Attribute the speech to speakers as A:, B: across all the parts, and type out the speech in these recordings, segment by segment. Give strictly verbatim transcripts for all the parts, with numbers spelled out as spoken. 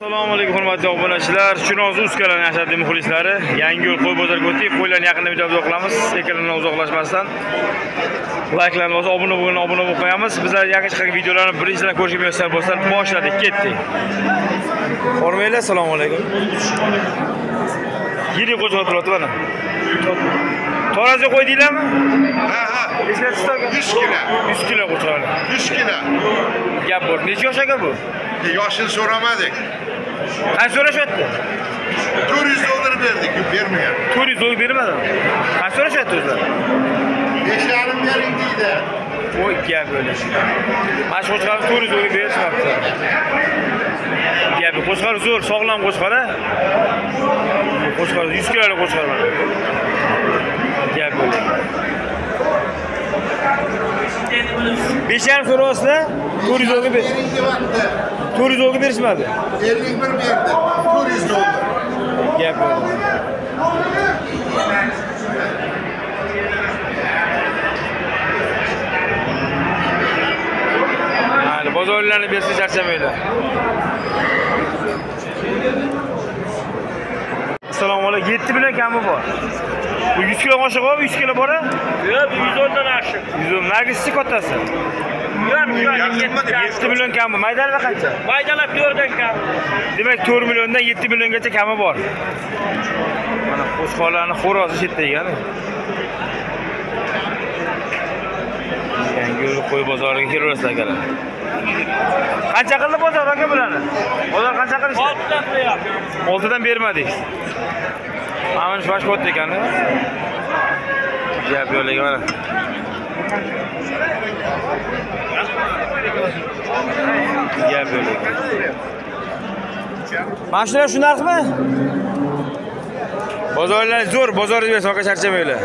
A: Assalomu alaykum hurmatli obunachilar. Chinoz Uzkalarning ashaddiy muxlislari. Yangiyo'l qo'y bozoriga o'tdik. Qo'ylarni yaqinda videoda qilamiz. Ekrandan uzoqlashmasdan like'larni bosib, obuna bo'lgan obuna bo'lib qo'yamiz. Bizlar yangi chiqqan videolarni birinchidan ko'rishga muyassar bo'lsalar, boshladik, ketdik. Hormaylar, assalomu alaykum. Yirik qo'shib turibdi mana. To'razi qo'ydinglarmi?
B: Ha, ha. yuz kilo.
A: yuz kilo qo'shadi.
B: yuz kilo.
A: Gap bor. Necha yosh aka bu?
B: Yoshini so'ramadik.
A: Qancha so'rashyapti?
B: to'rt yuz dollar berdik, bermagan.
A: to'rt yuz dollar bermadimi? Qancha so'rashyapti o'zlar?
B: besh yarim bering deydi.
A: Voy gap bo'lish. Mana shu qo'chqarni to'rt yuz dollar berishmoqda. Gap, qo'chqar zo'r, sog'lom qo'chqar-a. Qo'chqar yuz kilolik qo'chqar mana. Gap bo'lish. besh yarim so'rasizlar, to'rt yuz dollar ber. to'rt yuz dollar berishmadi.
B: ellik bir berdi. to'rt yuz dollar.
A: Gap bo'ldi. Hali bozorlarni bersa charchamaylar. Assalomu alaykum. yetti million kami bor. Bu yuz kilo qo'shiq olib, yuz kilo bor-a?
C: Yo'q, yuz o'n dan oshib.
A: yuz o'n. Nargisi kattasi. yetti million kami. Maydalar qancha?
C: Maydalar to'rt dan kam.
A: Demak, to'rt milliondan yetti milliongacha kami bor. Mana qo'shqorlarning xo'rozi chetda ekan. Yangiyo'l qo'y bozoriga kelaverasiz akalar. Qancha qildi bozor aka bularni? Bozor qancha qilishdi?
C: olti dan qo'yapti.
A: olti dan bermadik. Mana shu bash katta ekan. Gap yo'liga mana. Gap yo'liga. Mana shular shu narxmi? Bozorlar zo'r, bozorga bersa aka charchamaylar.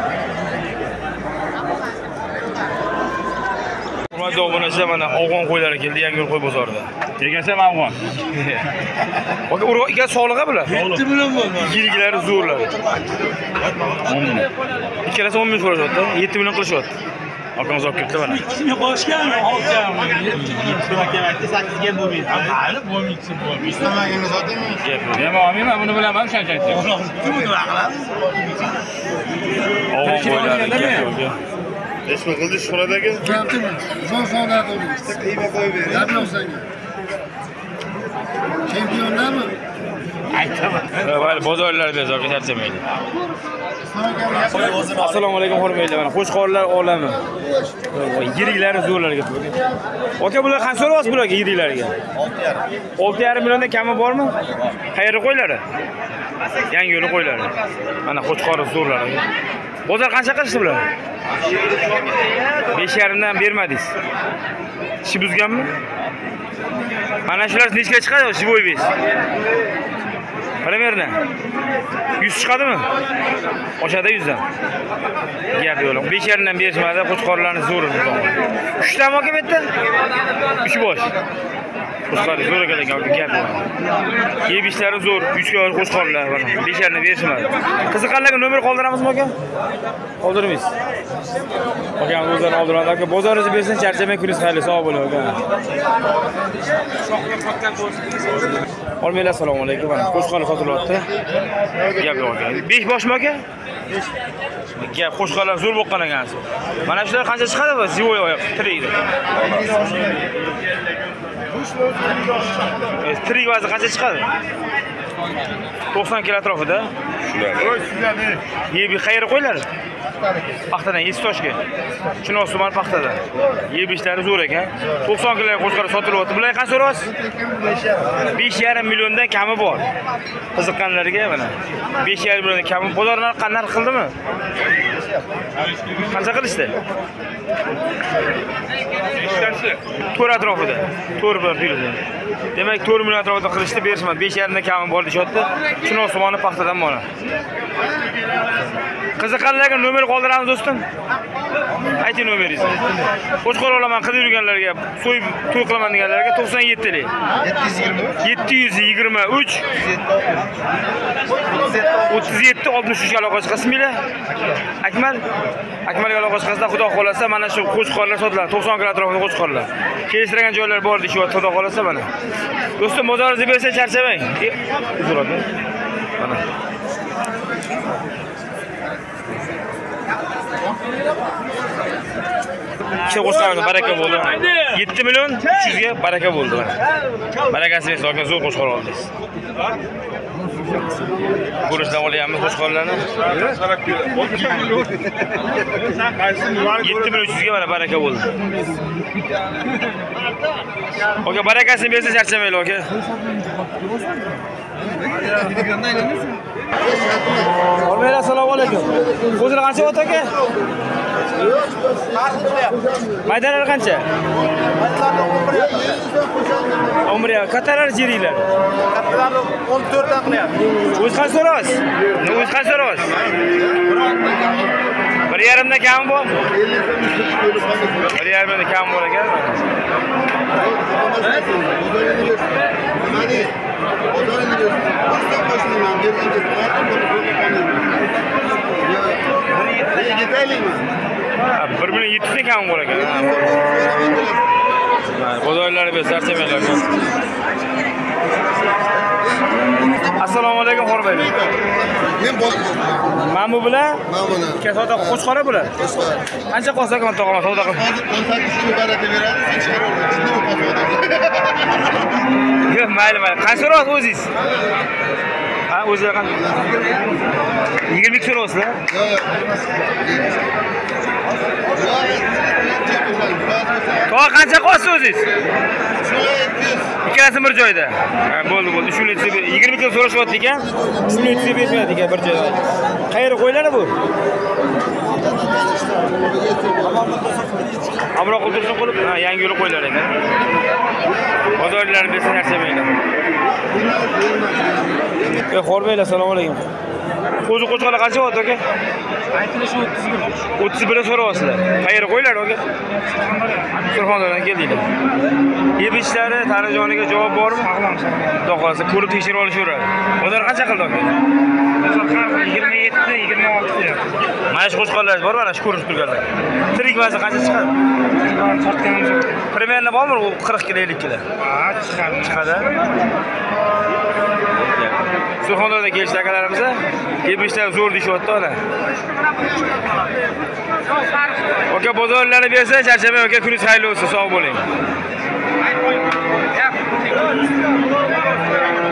A: Hurmatli obunachilar, mana afg'on qo'ylari keldi Yangiyo'l qo'y bozorida.
C: Kelgansan afg'on.
A: Aka urug' ekan sog'lig'i bular.
C: yetti million bo'ldi.
A: Yiriklari zo'rlar.
C: o'n million.
A: Ikkalasi o'n ming so'rashyapti, yetti million qilishyapti. Akamiz olib ketdi mana.
C: Ikkiga qo'shgan, olgan. yetti kemakda sakkiz ga bo'lmaydi. Hali bo'lmaydi, bo'lmaydi.
B: Istamagini sotdingmi?
C: Men olmayman, buni bilaman, shuncha aytdim. Nima qilamiz?
A: Afg'on qo'ylari.
B: Esma qildi shuradagi.
D: Keltimi? Son sonlarda bo'ldi.
B: Qiyma qo'yib ber.
D: Gap yo'q senga. Chempionlarmi?
C: Aytaman.
A: Vay, bozorlar bezorga charchamaydi. Assalomu alaykum hurmatli mana qo'shqorlar olami. Yiriklari zo'rlarga bo'ldi. Aka bular qancha so'rayapsiz bularga yiriklariga? olti yarim milliondan kami bormi? Qayerga qo'ylari? Yangiyo'l qo'ylari. Mana qo'shqor zo'rlari. Bozor qancha qilishdi bular? besh yarim dan bermadingiz. Ishi buzganmi? Mana shular nechga chiqadi? Jiboy besh. Примерно yuz chiqadimi? Oshada yuz dan. Gap yo'q. besh yarim dan berishmadi, qo'chqorlarni zo'r. uchtami aka bu yerda? uch bosh. Qo'chqor zo'r ekan, gap yo'q. Yebishlari zo'r, uch kilolik qo'chqorlar mana. besh yarim dan berishmadi. Qiziqarlarga nomer qoldiramizmi aka? Qoldirmaysiz. Aka o'zini oldiradi aka. Bozoringizni bersin, charchamay kuningiz xayr, sog' bo'ling aka. Olmaylar, assalomu alaykum. Qo'shqor sotilyapti. Gap yo'q aka. besh boshmi aka? Gap qo'shqorlar zo'r bo'lgan ekan. Mana shular qancha chiqadi bu? Zivoy oyoq tirikdi. Tirik vazni qancha chiqadi? to'qson kilo atrofida.
B: Shular. Voy, sizlarni.
A: Yebi qayerga qo'yiladi? Paxtadan Estoshga. Chinoz tuman paxtadan. Yebishlari zo'r ekan. to'qson kilo qo'shqor sotilyapti. Bular qancha so'rayapsiz? besh yarim milliondan kami bor. Qiziqqanlarga mana. besh yarim milliondan kami. Bozorlar qanday qildimi? Qancha qilishdi? to'rt atrofida. to'rt bir pulda. Demak to'rt million atrofida qilishdi, berishmadi. besh yarim dan kami bor deyapti. Chinoz tumani paxtadan mana. Qiziqarlarga nomer qoldiramiz do'stim. Ayting nomeringizni. Qo'shqor olaman qilib yurganlarga, so'yib to'y qilaman deganlarga to'qson yetti yetti yuz yigirma uch o'ttiz yetti oltmish uch ga aloqa chiqasizmi? Akmal. Akmalga aloqa chiqasizda Xudo xolasa mana shu qo'shqorlar sotiladi. to'qson kilo atrofida qo'shqorlar. Kelishtirgan joylar bor deyapti, Xudo xolasa mana. Do'stim, bozoringizni bersa charchamang. Uzuradi. Mana. Kishi qo'shqorga baraka bo'ldi. yetti million uch yuz ga baraka bo'ldi mana. Barakasi bersin, aka zo'r qo'shqor oldingiz. Ko'rishdan olyapmiz qo'shqorlarni. yetti million uch yuz ga mana baraka bo'ldi. Aka barakasini bersa charchamaylar, aka. Hormaylar, assalomu alaykum. O'zinglar qancha ot aka? Maydalar qancha? o'n bir yarim. Kattalar jiringlar.
C: Kattalar o'n to'rt dan qilyapti.
A: O'z qancha so'raysiz? O'z qancha so'raysiz? bir yarim dan kam bor? bir yarim dan kam bor ekan. bir million yetti yuz kam bor ekan. Bozorlar bersa charchamaylar. Assalomu alaykum Xorbaylar.
D: Men bor.
A: Men bu bilan
D: Men buni.
A: Kasota qo'shqora bular.
D: Qo'shqora.
A: Qancha qolsa ham to'g'ri savdo qilib.
D: Hozir o'n sakkiz kilo baraka beradi, hech qanday olmaydi.
A: Yo'q, mayli, mayli. Qancha so'raysiz o'zingiz? Ha, o'zi qancha? yigirma ikki so'raysizlar?
D: Yo'q.
A: To'g'ri qancha qolsa o'zingiz?
D: ikki yuz.
A: Ikkalasi bir joyda. Ha, bo'ldi, bo'ldi. uch million yigirma ikki so'rashyapti ekan. uch million bermaydi ekan bir joyda. Qayerga qo'yiladi bu? Amroq qildirsin qilib, ha, yangi yo'l qo'yilar ekan. Bozorlar bersa narsamaylar. Ey, Xorbaylar, assalomu alaykum. Qo'zi qo'chqorlar qancha bo'ldi aka?
C: Aytilishi o'ttiz bir.
A: o'ttiz bir so'rayapsizlar. Qayerga qo'yilar aka? Surxondaryodan keldinglar. Yebishlari, tanijoniga javob bormi? Xudo xolasa ko'rib tekshirib olishaveradi. Bozor qancha qildi aka?
C: yigirma yetti yigirma olti deyapti.
A: Mana shu qo'chqorlar bor, mana shu ko'rib turganlar. Tirik vazn qancha chiqadi?
C: Tortganimiz yo'q.
A: Примерно bormi u qirq kilo ellik kilo?
C: Ha, chiqadi.
A: Chiqadi. Surxondaryodan kelishdi akalarimiz. Yebishlar zo'r deyapti ana. Aka bozorlarni bersa charchamay aka, kuningiz xayrli bo'lsin, sog' bo'ling.